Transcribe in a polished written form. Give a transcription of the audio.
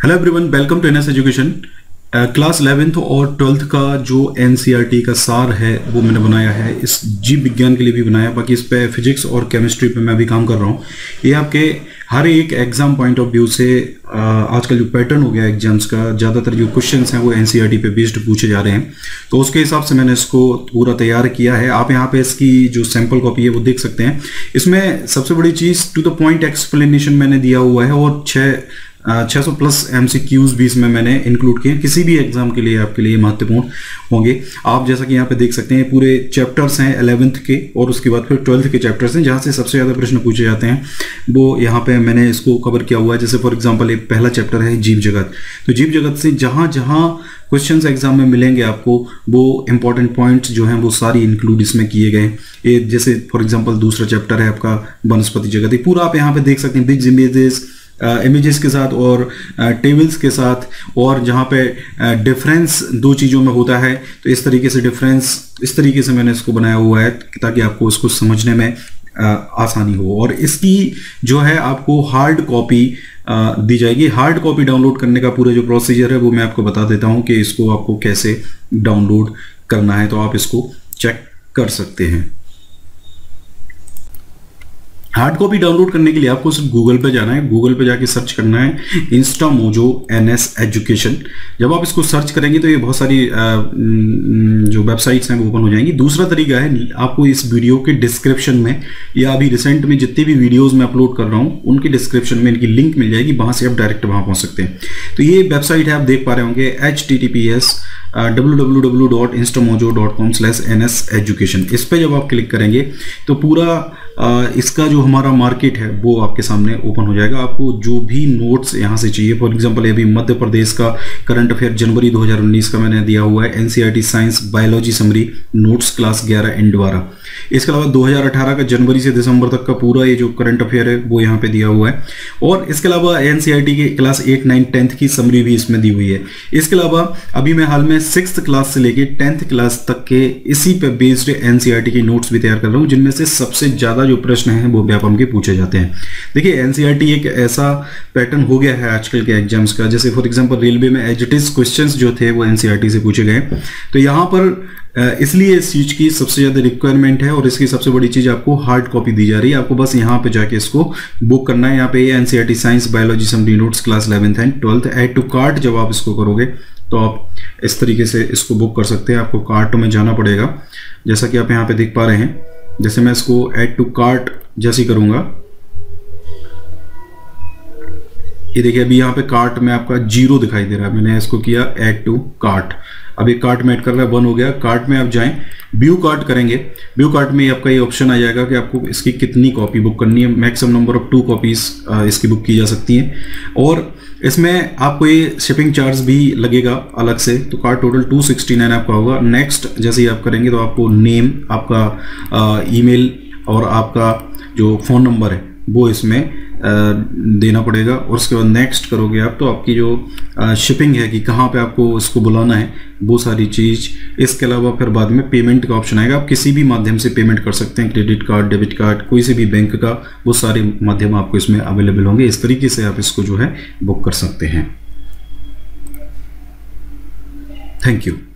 Hello everyone, welcome to NS education. Class 11th और 12th का जो एनसीईआरटी का सार है वो मैंने बनाया है। इस जीव विज्ञान के लिए भी बनाया, बाकी इस पे फिजिक्स और केमिस्ट्री पे मैं भी काम कर रहा हूँ। ये आपके हर एक एग्जाम पॉइंट ऑफ व्यू से आजकल जो पैटर्न हो गया एग्जाम्स का, ज़्यादातर जो क्वेश्चंस हैं वो एनसीईआरटी पे बेस्ड पूछे जा रहे हैं, तो उसके हिसाब से मैंने इसको पूरा तैयार किया है। आप यहाँ पे इसकी जो सैम्पल कॉपी है वो देख सकते हैं। इसमें सबसे बड़ी चीज़ टू द पॉइंट एक्सप्लेनेशन मैंने दिया हुआ है और 600 प्लस MCQs भी इसमें मैंने इंक्लूड किए। किसी भी एग्जाम के लिए आपके लिए महत्वपूर्ण होंगे। आप जैसा कि यहाँ पे देख सकते हैं पूरे चैप्टर्स हैं 11th के और उसके बाद फिर 12th के चैप्टर्स हैं, जहाँ से सबसे ज़्यादा प्रश्न पूछे जाते हैं वो यहाँ पे मैंने इसको कवर किया हुआ है। जैसे फॉर एग्जाम्पल एक पहला चैप्टर है जीव जगत, तो जीव जगत से जहाँ जहाँ क्वेश्चंस एग्जाम में मिलेंगे आपको वो इंपॉर्टेंट पॉइंट्स जो हैं वो सारी इंक्लूड इसमें किए गए। ये जैसे फॉर एग्जाम्पल दूसरा चैप्टर है आपका वनस्पति जगत, ये पूरा आप यहाँ पे देख सकते हैं बिग इमेजेस के साथ और टेबल्स के साथ, और जहाँ पे डिफरेंस दो चीज़ों में होता है, तो इस तरीके से डिफरेंस इस तरीके से मैंने इसको बनाया हुआ है ताकि आपको इसको समझने में आसानी हो। और इसकी जो है आपको हार्ड कॉपी दी जाएगी। हार्ड कॉपी डाउनलोड करने का पूरा जो प्रोसीजर है वो मैं आपको बता देता हूँ कि इसको आपको कैसे डाउनलोड करना है, तो आप इसको चेक कर सकते हैं। हार्ड कॉपी डाउनलोड करने के लिए आपको सिर्फ गूगल पे जाना है। गूगल पे जाके सर्च करना है इंस्टामोजो NS एजुकेशन। जब आप इसको सर्च करेंगे तो ये बहुत सारी जो वेबसाइट्स हैं वो ओपन हो जाएंगी। दूसरा तरीका है, आपको इस वीडियो के डिस्क्रिप्शन में या अभी रिसेंट में जितनी भी वीडियोस मैं अपलोड कर रहा हूँ उनके डिस्क्रिप्शन में इनकी लिंक मिल जाएगी, वहाँ से आप डायरेक्ट वहाँ पहुँच सकते हैं। तो ये वेबसाइट है, आप देख पा रहे होंगे https www.instamojo.com/NS education। इस पर जब आप क्लिक करेंगे तो पूरा इसका जो हमारा मार्केट है वो आपके सामने ओपन हो जाएगा। आपको जो भी नोट्स यहाँ से चाहिए, फॉर एग्जांपल अभी मध्य प्रदेश का करंट अफेयर जनवरी 2019 का मैंने दिया हुआ है, NCERT science biology summary notes class 11 and 12। इसके अलावा 2018 का जनवरी से दिसंबर तक का पूरा ये जो करंट अफेयर है वो यहाँ पे दिया हुआ है। और इसके अलावा एनसीईआरटी के क्लास 8, 9, 10th की समरी भी इसमें दी हुई है। इसके अलावा अभी मैं हाल में 6th क्लास से लेके 10th क्लास तक के इसी पे बेस्ड एनसीईआरटी के नोट्स भी तैयार कर रहा हूँ, जिनमें से सबसे ज़्यादा जो प्रश्न हैं वो व्यापम के पूछे जाते हैं। देखिए एनसीईआरटी एक ऐसा पैटर्न हो गया है आजकल के एग्जाम्स का, जैसे फॉर एग्जांपल रेलवे में एज इट इज क्वेश्चंस जो थे वो एनसीईआरटी से पूछे गए। तो यहाँ पर इसलिए इस चीज़ की सबसे ज़्यादा रिक्वायरमेंट है और इसकी सबसे बड़ी चीज़ आपको हार्ड कॉपी दी जा रही है। आपको बस यहाँ पे जाके इसको बुक करना है। यहाँ पे NCERT science biology summary notes class 11th and 12th add to cart जब आप इसको करोगे तो आप इस तरीके से इसको बुक कर सकते हैं। आपको कार्ट में जाना पड़ेगा, जैसा कि आप यहाँ पे देख पा रहे हैं। जैसे मैं इसको ऐड टू कार्ट जैसे करूँगा, ये देखिए अभी यहाँ पे कार्ट में आपका 0 दिखाई दे रहा है। मैंने इसको किया ऐड टू कार्ट, अब एक कार्ट में ऐड कर रहा है, 1 हो गया। कार्ट में आप जाएं, व्यू कार्ट करेंगे। व्यू कार्ट में आपका ये ऑप्शन आ जाएगा कि आपको इसकी कितनी कॉपी बुक करनी है। मैक्सिमम नंबर ऑफ 2 कॉपीज इसकी बुक की जा सकती हैं और इसमें आपको ये शिपिंग चार्ज भी लगेगा अलग से। तो कार्ट टोटल 269 आपका होगा। नेक्स्ट जैसे ही आप करेंगे तो आपको नेम, आपका ईमेल और आपका जो फ़ोन नंबर है वो इसमें देना पड़ेगा। और उसके बाद नेक्स्ट करोगे आप तो आपकी जो शिपिंग है कि कहाँ पे आपको इसको बुलाना है वो सारी चीज़। इसके अलावा फिर बाद में पेमेंट का ऑप्शन आएगा। आप किसी भी माध्यम से पेमेंट कर सकते हैं, क्रेडिट कार्ड, डेबिट कार्ड, कोई से भी बैंक का, वो सारे माध्यम आपको इसमें अवेलेबल होंगे। इस तरीके से आप इसको जो है बुक कर सकते हैं। Thank you.